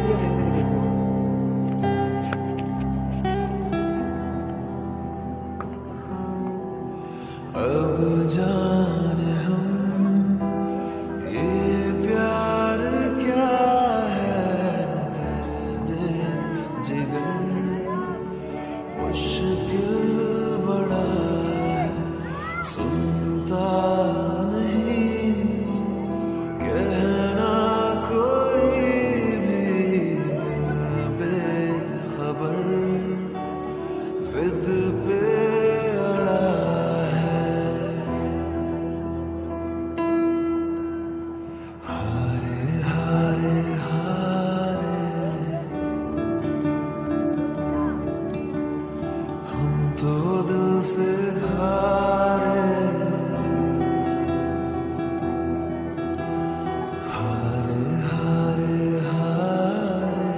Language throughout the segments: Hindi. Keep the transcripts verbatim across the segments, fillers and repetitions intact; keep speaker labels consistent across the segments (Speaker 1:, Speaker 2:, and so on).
Speaker 1: अब जाने हम ये प्यार क्या है, दर्द जिगर मुश्किल बड़ा है, सुनता नहीं कहना कोई भी, दिल बेखबर जिद पे अड़ा है। हारे हारे हारे हम तो दिल से हारे, हारे हारे हारे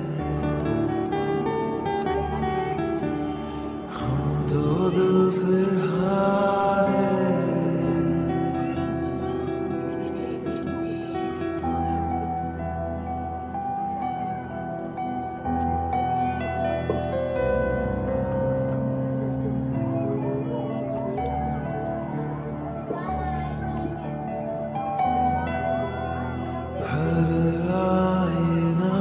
Speaker 1: हम तो दिल से हारे। हर आईना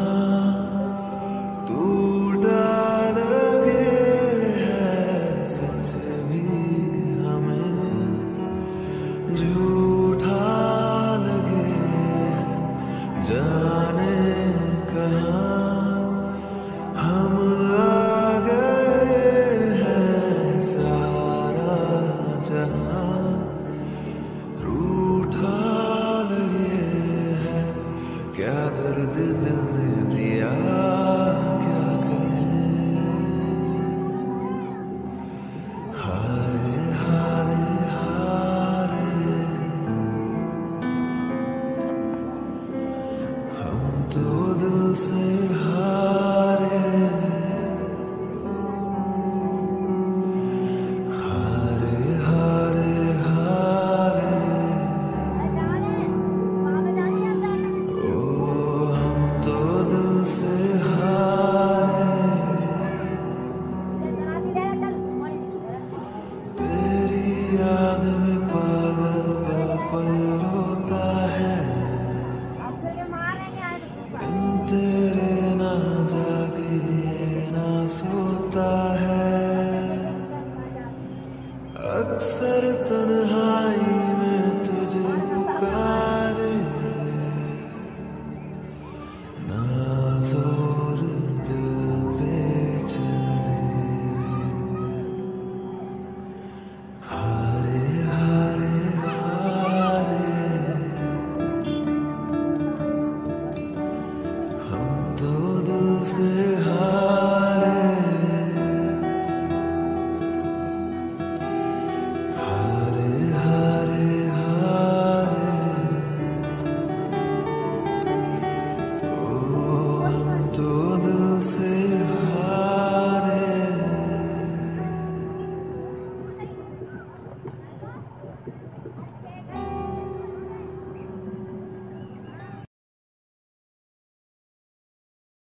Speaker 1: टूटा लगे है, सच भी हमें झूठा लगे, जाने कहाँ हम आ गए हैं, सारा जहां रूठा लगे है, क्या दर्द दिल ने दिया क्या करें। हारे हारे हारे हम तो दिल से हारे, हारे हारे हारे ओ हम तो दिल से हारे। तेरी याद में पागल पल पल रोता है, बिन तेरे ना जागे ना सोता है, अक्सर तन्हाई में तुझे पुकारे ना जोर